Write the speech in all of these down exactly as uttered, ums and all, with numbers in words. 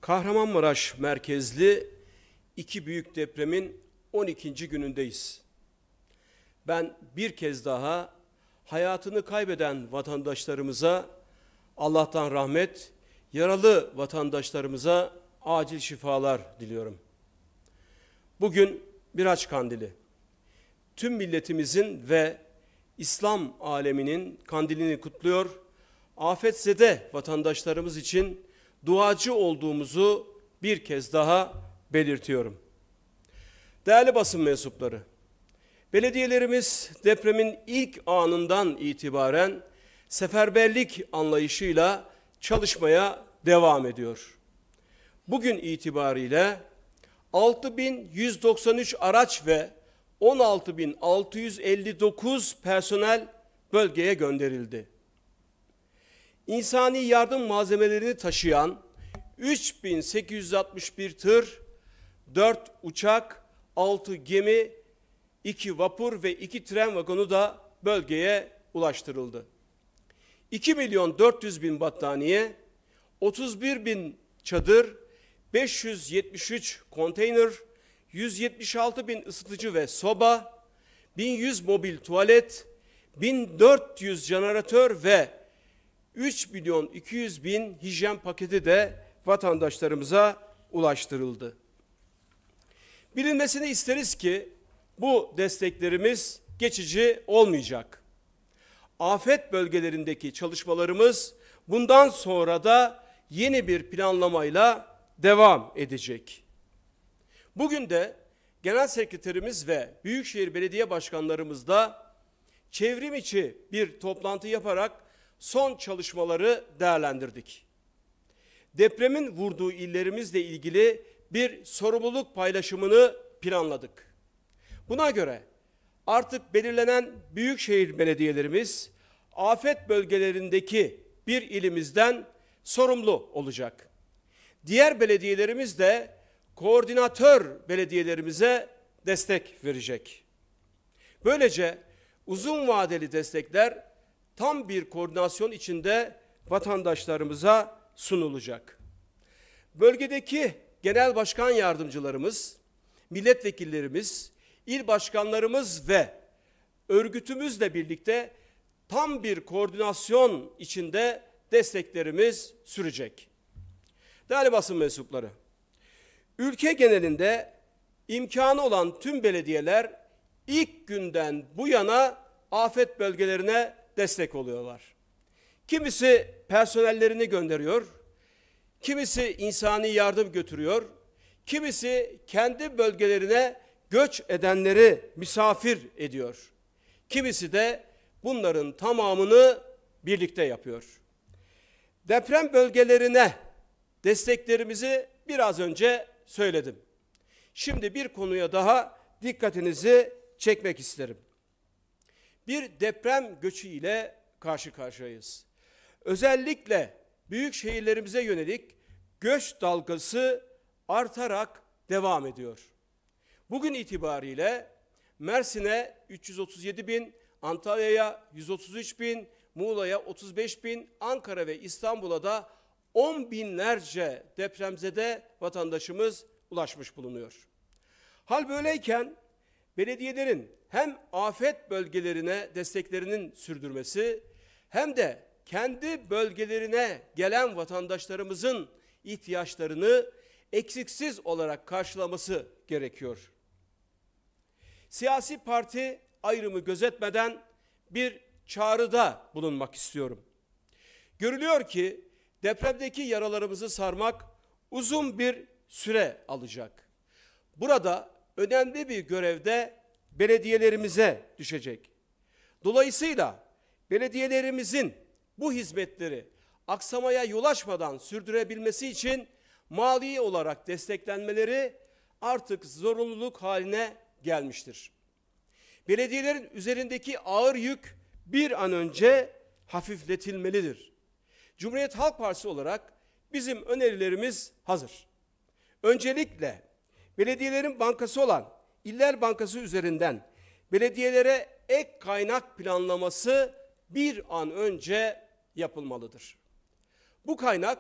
Kahramanmaraş merkezli iki büyük depremin on ikinci günündeyiz. Ben bir kez daha hayatını kaybeden vatandaşlarımıza Allah'tan rahmet, yaralı vatandaşlarımıza acil şifalar diliyorum. Bugün Miraç Kandili. Tüm milletimizin ve İslam aleminin kandilini kutluyor. Afetzede vatandaşlarımız için duacı olduğumuzu bir kez daha belirtiyorum. Değerli basın mensupları, belediyelerimiz depremin ilk anından itibaren seferberlik anlayışıyla çalışmaya devam ediyor. Bugün itibariyle altı bin yüz doksan üç araç ve on altı bin altı yüz elli dokuz personel bölgeye gönderildi. İnsani yardım malzemelerini taşıyan üç bin sekiz yüz altmış bir tır, dört uçak, altı gemi, iki vapur ve iki tren vagonu da bölgeye ulaştırıldı. iki milyon dört yüz bin battaniye, otuz bir bin çadır, beş yüz yetmiş üç konteyner, yüz yetmiş altı bin ısıtıcı ve soba, bin yüz mobil tuvalet, bin dört yüz jeneratör ve üç milyon iki yüz bin hijyen paketi de vatandaşlarımıza ulaştırıldı. Bilinmesini isteriz ki bu desteklerimiz geçici olmayacak. Afet bölgelerindeki çalışmalarımız bundan sonra da yeni bir planlamayla devam edecek. Bugün de Genel Sekreterimiz ve Büyükşehir Belediye Başkanlarımızla çevrim içi bir toplantı yaparak son çalışmaları değerlendirdik. Depremin vurduğu illerimizle ilgili bir sorumluluk paylaşımını planladık. Buna göre artık belirlenen büyükşehir belediyelerimiz afet bölgelerindeki bir ilimizden sorumlu olacak. Diğer belediyelerimiz de koordinatör belediyelerimize destek verecek. Böylece uzun vadeli destekler tam bir koordinasyon içinde vatandaşlarımıza sunulacak. Bölgedeki genel başkan yardımcılarımız, milletvekillerimiz, il başkanlarımız ve örgütümüzle birlikte tam bir koordinasyon içinde desteklerimiz sürecek. Değerli basın mensupları, ülke genelinde imkanı olan tüm belediyeler ilk günden bu yana afet bölgelerine destek oluyorlar. Kimisi personellerini gönderiyor, kimisi insani yardım götürüyor, kimisi kendi bölgelerine göç edenleri misafir ediyor. Kimisi de bunların tamamını birlikte yapıyor. Deprem bölgelerine desteklerimizi biraz önce söyledim. Şimdi bir konuya daha dikkatinizi çekmek isterim. Bir deprem göçü ile karşı karşıyayız. Özellikle büyük şehirlerimize yönelik göç dalgası artarak devam ediyor. Bugün itibariyle Mersin'e üç yüz otuz yedi bin, Antalya'ya yüz otuz üç bin, Muğla'ya otuz beş bin, Ankara ve İstanbul'a da on binlerce depremzede vatandaşımız ulaşmış bulunuyor. Hal böyleyken belediyelerin hem afet bölgelerine desteklerinin sürdürmesi hem de kendi bölgelerine gelen vatandaşlarımızın ihtiyaçlarını eksiksiz olarak karşılaması gerekiyor. Siyasi parti ayrımı gözetmeden bir çağrıda bulunmak istiyorum. Görülüyor ki depremdeki yaralarımızı sarmak uzun bir süre alacak. Burada önemli bir görevde belediyelerimize düşecek. Dolayısıyla belediyelerimizin bu hizmetleri aksamaya yol açmadan sürdürebilmesi için mali olarak desteklenmeleri artık zorunluluk haline gelmiştir. Belediyelerin üzerindeki ağır yük bir an önce hafifletilmelidir. Cumhuriyet Halk Partisi olarak bizim önerilerimiz hazır. Öncelikle belediyelerin bankası olan İller Bankası üzerinden belediyelere ek kaynak planlaması bir an önce yapılmalıdır. Bu kaynak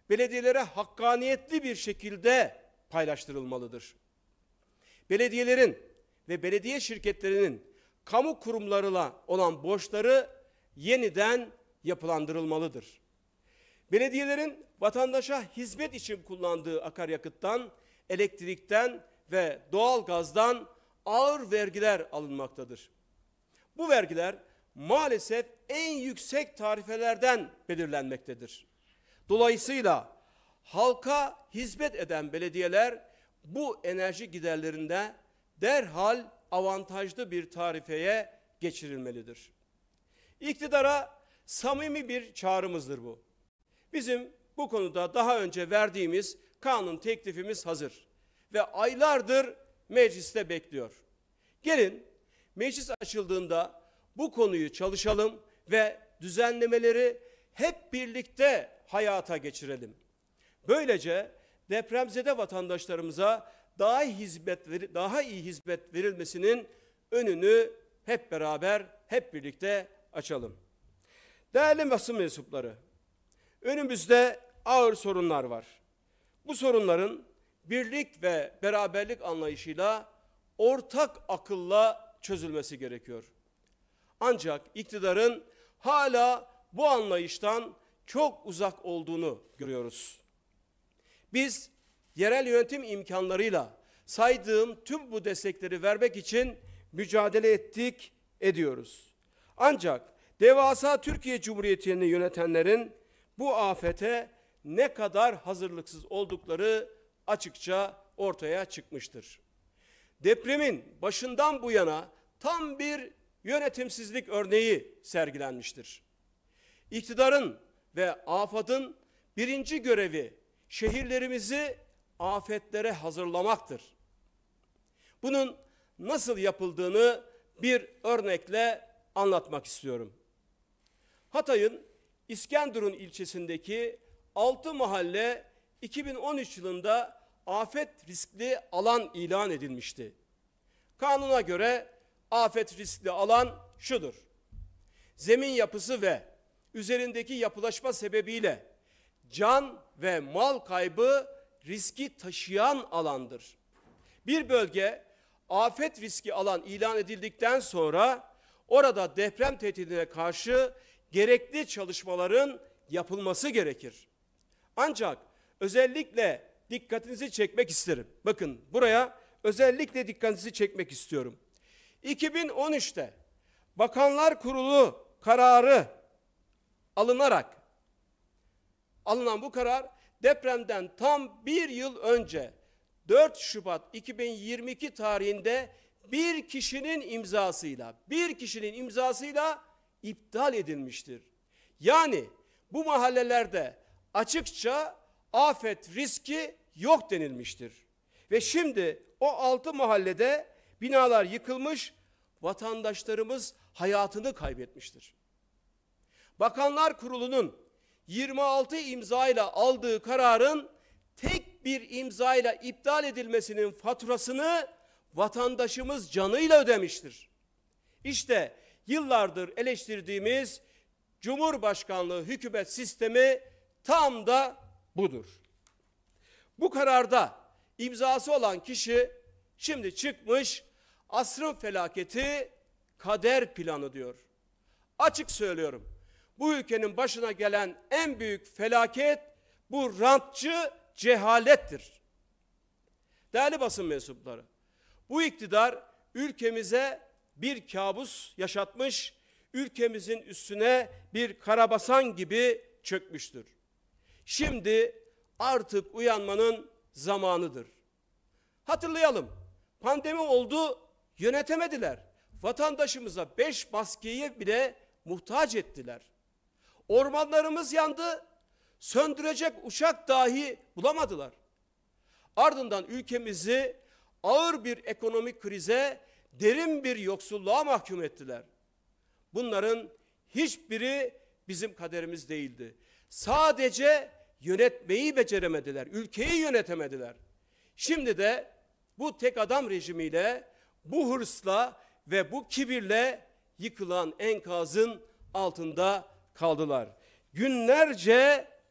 belediyelere hakkaniyetli bir şekilde paylaştırılmalıdır. Belediyelerin ve belediye şirketlerinin kamu kurumlarıyla olan borçları yeniden yapılandırılmalıdır. Belediyelerin vatandaşa hizmet için kullandığı akaryakıttan, elektrikten ve doğalgazdan ağır vergiler alınmaktadır. Bu vergiler maalesef en yüksek tarifelerden belirlenmektedir. Dolayısıyla halka hizmet eden belediyeler bu enerji giderlerinde derhal avantajlı bir tarifeye geçirilmelidir. İktidara samimi bir çağrımızdır bu. Bizim bu konuda daha önce verdiğimiz kanun teklifimiz hazır ve aylardır mecliste bekliyor. Gelin meclis açıldığında bu konuyu çalışalım ve düzenlemeleri hep birlikte hayata geçirelim. Böylece depremzede vatandaşlarımıza daha iyi hizmet daha iyi hizmet verilmesinin önünü hep beraber hep birlikte açalım. Değerli basın mensupları, önümüzde ağır sorunlar var. Bu sorunların birlik ve beraberlik anlayışıyla ortak akılla çözülmesi gerekiyor. Ancak iktidarın hala bu anlayıştan çok uzak olduğunu görüyoruz. Biz yerel yönetim imkanlarıyla saydığım tüm bu destekleri vermek için mücadele ettik, ediyoruz. Ancak devasa Türkiye Cumhuriyeti'ni yönetenlerin bu afete ne kadar hazırlıksız oldukları açıkça ortaya çıkmıştır. Depremin başından bu yana tam bir yönetimsizlik örneği sergilenmiştir. İktidarın ve AFAD'ın birinci görevi şehirlerimizi afetlere hazırlamaktır. Bunun nasıl yapıldığını bir örnekle anlatmak istiyorum. Hatay'ın İskenderun ilçesindeki altı mahalle iki bin on üç yılında afet riskli alan ilan edilmişti. Kanuna göre afet riskli alan şudur: zemin yapısı ve üzerindeki yapılaşma sebebiyle can ve mal kaybı riski taşıyan alandır. Bir bölge afet riski alan ilan edildikten sonra orada deprem tehdidine karşı gerekli çalışmaların yapılması gerekir. Ancak özellikle dikkatinizi çekmek isterim. Bakın buraya özellikle dikkatinizi çekmek istiyorum. iki bin on üçte Bakanlar Kurulu kararı alınarak alınan bu karar depremden tam bir yıl önce dört Şubat iki bin yirmi iki tarihinde bir kişinin imzasıyla bir kişinin imzasıyla iptal edilmiştir. Yani bu mahallelerde açıkça afet riski yok denilmiştir. Ve şimdi o altı mahallede binalar yıkılmış, vatandaşlarımız hayatını kaybetmiştir. Bakanlar Kurulu'nun yirmi altı imzayla aldığı kararın tek bir imzayla iptal edilmesinin faturasını vatandaşımız canıyla ödemiştir. İşte yıllardır eleştirdiğimiz Cumhurbaşkanlığı hükümet sistemi tam da budur. Bu kararda imzası olan kişi şimdi çıkmış asrın felaketi kader planı diyor. Açık söylüyorum. Bu ülkenin başına gelen en büyük felaket bu rantçı cehalettir. Değerli basın mensupları, bu iktidar ülkemize bir kabus yaşatmış, ülkemizin üstüne bir karabasan gibi çökmüştür. Şimdi artık uyanmanın zamanıdır. Hatırlayalım, pandemi oldu, yönetemediler. Vatandaşımıza beş maskeyi bile muhtaç ettiler. Ormanlarımız yandı, söndürecek uçak dahi bulamadılar. Ardından ülkemizi ağır bir ekonomik krize, derin bir yoksulluğa mahkum ettiler. Bunların hiçbiri bizim kaderimiz değildi. Sadece yönetmeyi beceremediler, ülkeyi yönetemediler. Şimdi de bu tek adam rejimiyle, bu hırsla ve bu kibirle yıkılan enkazın altında kaldılar. Günlerce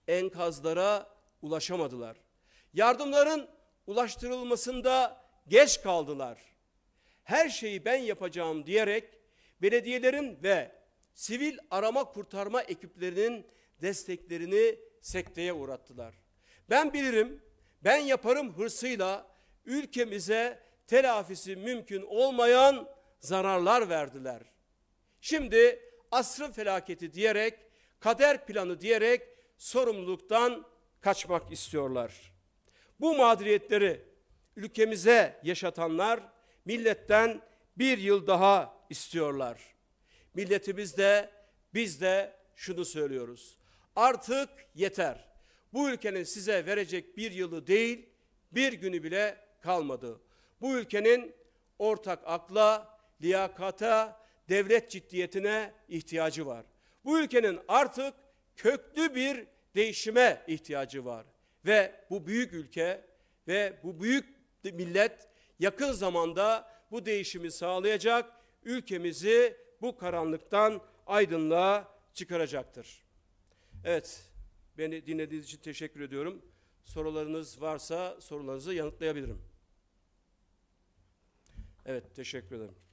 enkazlara ulaşamadılar. Yardımların ulaştırılmasında geç kaldılar. Her şeyi ben yapacağım diyerek belediyelerin ve sivil arama kurtarma ekiplerinin desteklerini sekteye uğrattılar. Ben bilirim, ben yaparım hırsıyla ülkemize telafisi mümkün olmayan zararlar verdiler. Şimdi asrın felaketi diyerek, kader planı diyerek sorumluluktan kaçmak istiyorlar. Bu mağduriyetleri ülkemize yaşatanlar milletten bir yıl daha istiyorlar. Milletimiz de biz de şunu söylüyoruz. Artık yeter. Bu ülkenin size verecek bir yılı değil, bir günü bile kalmadı. Bu ülkenin ortak akla, liyakata, devlet ciddiyetine ihtiyacı var. Bu ülkenin artık köklü bir değişime ihtiyacı var. Ve bu büyük ülke ve bu büyük millet yakın zamanda bu değişimi sağlayacak, ülkemizi bu karanlıktan aydınlığa çıkaracaktır. Evet, beni dinlediğiniz için teşekkür ediyorum. Sorularınız varsa sorularınızı yanıtlayabilirim. Evet, teşekkür ederim.